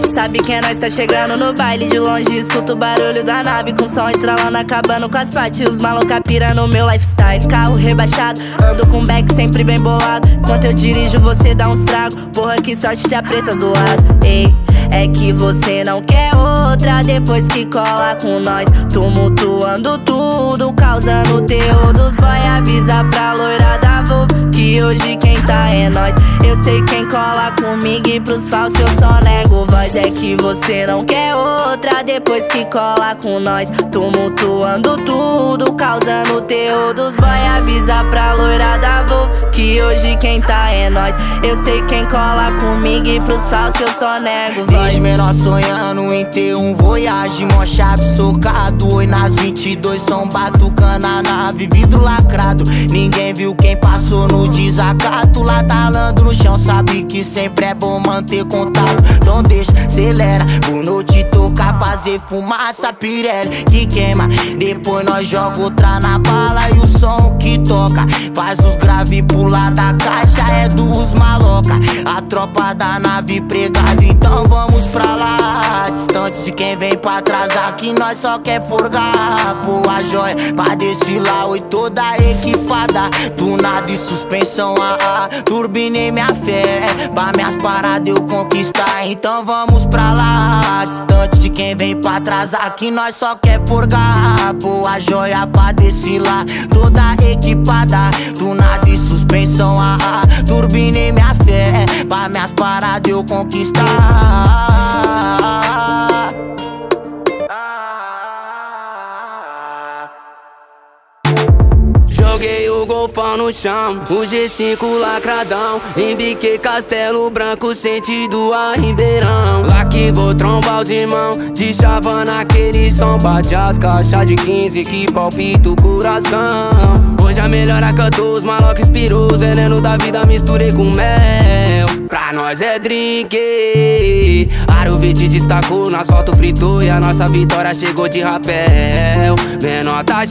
sabe que é nós, tá chegando no baile. De longe escuto o barulho da nave, com som estralando, acabando com as partes. Os maluca pira no meu lifestyle. Carro rebaixado, ando com back sempre bem bolado. Enquanto eu dirijo você dá uns tragos. Porra, que sorte ter a preta do lado. Ei, é que você não quer outra depois que cola com nós. Tumultuando tudo, causando terror dos boy. Avisa pra loira da Volvo que hoje quem tá é nós. Eu sei quem cola comigo e pros falsos eu só nego voz. É que você não quer outra depois que cola com nós. Tumultuando tudo, causando terror dos boy. Avisa pra loira da Volvo que hoje quem tá é nós. Eu sei quem cola comigo e pros falsos eu só nego voz. Desde menor sonhando em ter um Voyage, mó chave socado. Oi nas 22 são batucando a nave, vidro lacrado. Ninguém viu quem passou no desacato. Lá talando no chão, sabe que sempre é bom manter contato. Então deixa, acelera, por noite tocar, fazer fumaça, Pirelli que queima. Depois nós joga outra na bala e o som que toca faz os grave pular da caixa, é dos maloca. A tropa da nave pregada, então vamos pra lá, distante de quem vem pra trás. Aqui nós só quer forgar, pô, a joia pra desfilar. Oi, toda equipada, tunado e suspensão turbinei minha fé, pra minhas paradas eu conquistar. Então vamos pra lá, distante de quem vem pra trás. Aqui nós só quer forgar, pô, a joia pra desfilar. Toda equipada, tunado e suspensão turbinei minha fé, pra minhas paradas eu conquistar. Joguei o golfão no chão, o G5 lacradão. Embiquei Castelo Branco, sentido a Ribeirão. Lá que vou trombar os irmãos, de chavana aquele som. Bate as caixas de 15 que palpita o coração. Hoje a melhora cantou, os maloca inspirou. Os veneno da vida misturei com mel. Pra nós é drink. Arovite destacou, no asfalto fritou. E a nossa vitória chegou de rapel. Menor tá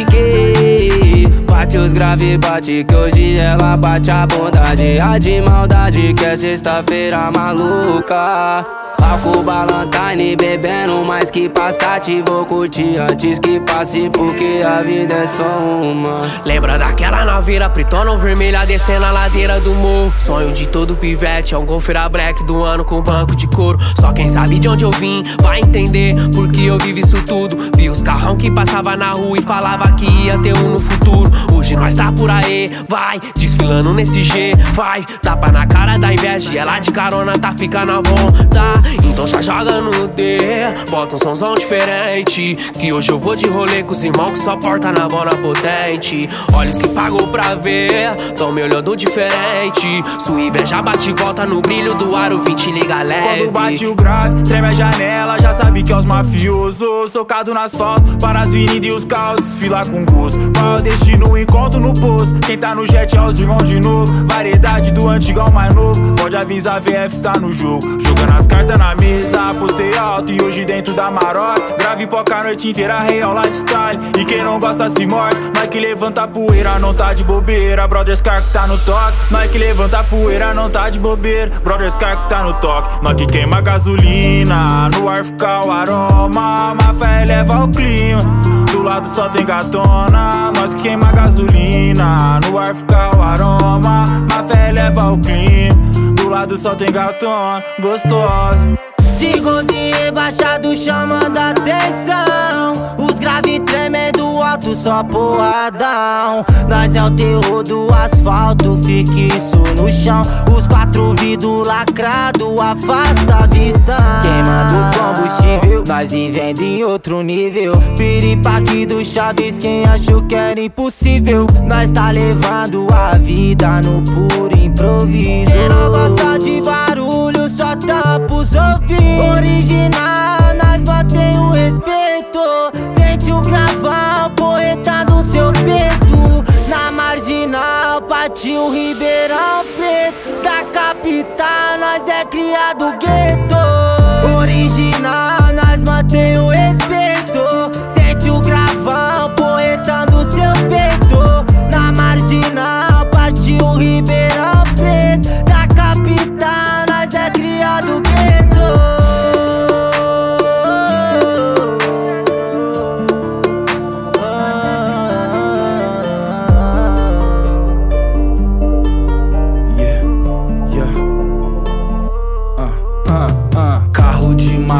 chique. Bate os grave, bate que hoje ela bate a bondade. A de maldade que é sexta-feira maluca. Álcool Ballantyne, bebendo mais que Passat. Vou curtir antes que passe, porque a vida é só uma. Lembra daquela naveira pretona ou vermelha descendo a ladeira do morro? Sonho de todo pivete, é um Golfeira Black do ano com banco de couro. Só quem sabe de onde eu vim vai entender porque eu vivo isso tudo. Vi os carrão que passava na rua e falava que ia ter um no futuro. Hoje nós tá por aí, vai, desfilando nesse G, vai. Tapa na cara da inveja e ela de carona tá ficando à vontade. Então já joga no D, bota um somzão diferente, que hoje eu vou de rolê com os irmãos que só porta na bona potente. Olhos que pagou pra ver, tão me olhando diferente. Sua inveja bate e volta no brilho do aro 20, liga leve. Quando bate o grave, treme a janela, já sabe que é os mafiosos. Socado no asfalto, para as avenidas e os carros desfilar com gosto. Qual é o destino, encontro no posto. Quem tá no jet é os irmãos de novo. Variedade do antigo ao mais novo. Pode avisar, VF tá no jogo. Jogando as cartas na mesa, apostei alto e hoje dentro da maroca. Grave poca a noite inteira, real lifestyle. E quem não gosta se morde. Nós que levanta a poeira, não tá de bobeira. Brothers Car que tá no toque. Nós que levanta a poeira, não tá de bobeira. Brothers Car que tá no toque. Nós que queima gasolina, no ar fica o aroma. Má fé eleva o clima, do lado só tem gatona. Nós que queima gasolina, no ar fica o aroma. Má fé eleva o clima, do lado só tem gatona gostosa. De golzinho rebaixado chamando a atenção. Os grave tremendo alto, só porradão. Nós é o terror do asfalto, fique isso no chão. Os 4 vidros lacrado, afasta a vista. Queimando combustível, nós e vendo em outro nível. Piripaque do Chaves, quem achou que era impossível. Nós tá levando a vida no puro improviso. Quem não gosta de barulho, só tampa os ouvidos. Original, nós mantém o respeito. Sente o gravão, porreta do seu peito. Na marginal, partiu Ribeirão Preto. Da capital, nós é criado gueto. Original, nós mantém o respeito. Sente o gravão, porreta do seu peito. Na marginal, partiu Ribeirão Preto. Da capital, nós é criado gueto.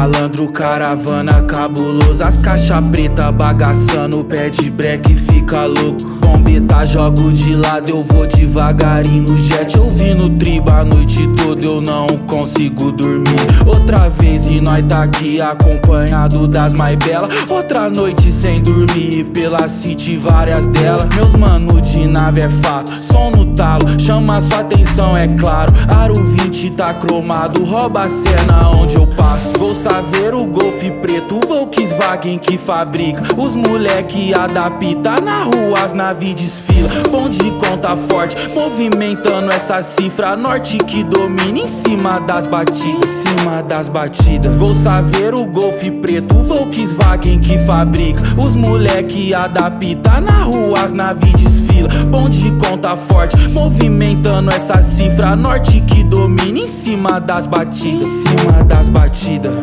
malandro, caravana cabuloso, as caixa preta bagaçando, pé de breque fica louco. Bombeta jogo de lado, eu vou devagarinho no jet, ouvindo tribo a noite toda, eu não consigo dormir. Outra vez e nós tá aqui acompanhado das mais belas. Outra noite sem dormir, pela city várias delas. Meus mano de nave é fato, som no talo, chama sua atenção é claro. Aro 20 tá cromado, rouba a cena onde eu passo. Gol Saveiro, Golf preto, Volkswagen que fabrica. Os moleque adapta, na rua as naves desfila. Bonde conta forte, movimentando essa cifra. Norte que domina em cima das batidas, em cima das batidas. Gol Saveiro, Golf preto, Volkswagen que fabrica. Os moleque adapta, na rua as naves desfila. Bonde conta forte, movimentando essa cifra. Norte que domina em cima das batidas, em cima das batidas.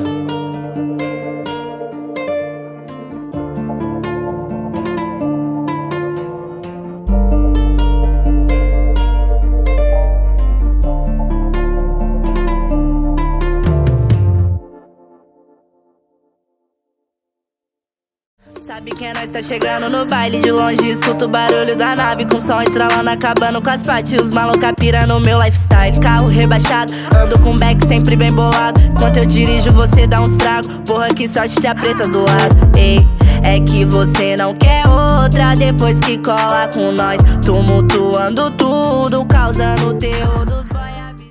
Sabe que é nós, tá chegando no baile. De longe escuto o barulho da nave, com som estralando, acabando com as pates. Os maluca pira no meu lifestyle. Carro rebaixado, ando com back sempre bem bolado. Enquanto eu dirijo você dá uns tragos. Porra, que sorte ter a preta do lado. Ei, é que você não quer outra depois que cola com nós, tumultuando tudo, causando o terror dos